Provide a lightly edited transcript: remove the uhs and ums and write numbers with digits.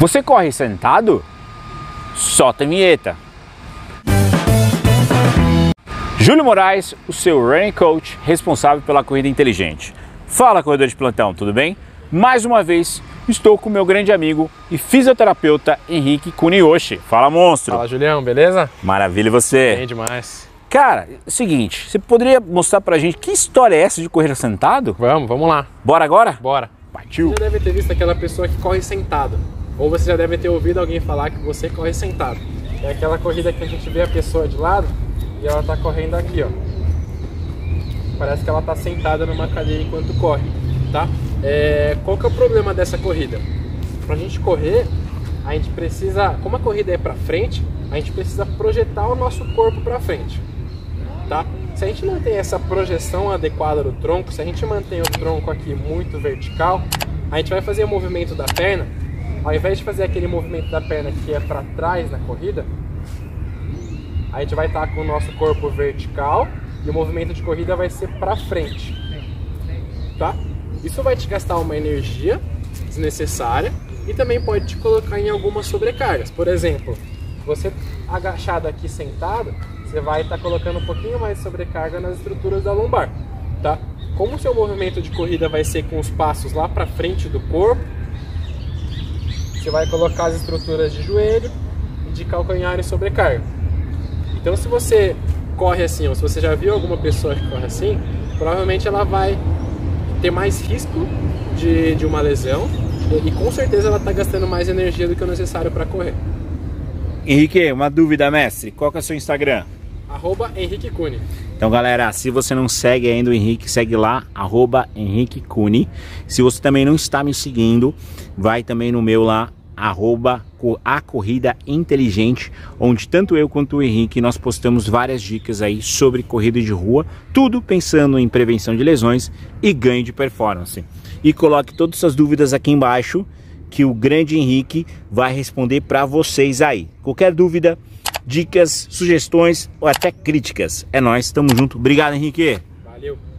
Você corre sentado? Solta a vinheta. Júlio Moraes, o seu running coach responsável pela corrida inteligente. Fala, corredor de plantão, tudo bem? Mais uma vez, estou com meu grande amigo e fisioterapeuta Henrique Kuniyoshi. Fala, monstro! Fala, Julião, beleza? Maravilha, e você? Bem demais. Cara, é o seguinte, você poderia mostrar pra gente que história é essa de correr sentado? Vamos lá. Bora agora? Bora. Partiu! Você já deve ter visto aquela pessoa que corre sentado. Ou você já deve ter ouvido alguém falar que você corre sentado. É aquela corrida que a gente vê a pessoa de lado e ela tá correndo aqui, ó. Parece que ela tá sentada numa cadeira enquanto corre, tá? Qual que é o problema dessa corrida? Pra gente correr, a gente precisa, como a corrida é pra frente, a gente precisa projetar o nosso corpo pra frente, tá? Se a gente não tem essa projeção adequada do tronco, se a gente mantém o tronco aqui muito vertical, a gente vai fazer o movimento da perna, ao invés de fazer aquele movimento da perna que é pra trás na corrida, a gente vai estar com o nosso corpo vertical e o movimento de corrida vai ser pra frente, tá? Isso vai te gastar uma energia desnecessária e também pode te colocar em algumas sobrecargas. Por exemplo, você agachado aqui sentado, você vai estar colocando um pouquinho mais de sobrecarga nas estruturas da lombar, tá? Como o seu movimento de corrida vai ser com os passos lá pra frente do corpo, você vai colocar as estruturas de joelho e de calcanhar em sobrecarga. Então, se você corre assim, ou se você já viu alguma pessoa que corre assim, provavelmente ela vai ter mais risco de uma lesão e com certeza ela está gastando mais energia do que o necessário para correr. Henrique, uma dúvida, mestre. Qual que é o seu Instagram? @Henrique Kuni. Então, galera, se você não segue ainda o Henrique, segue lá, @Henrique Kuni. Se você também não está me seguindo, vai também no meu lá, @A Corrida Inteligente, onde tanto eu quanto o Henrique nós postamos várias dicas aí sobre corrida de rua, tudo pensando em prevenção de lesões e ganho de performance. E coloque todas as suas dúvidas aqui embaixo, que o grande Henrique vai responder para vocês aí. Qualquer dúvida, dicas, sugestões ou até críticas, é nóis, tamo junto. Obrigado, Henrique. Valeu.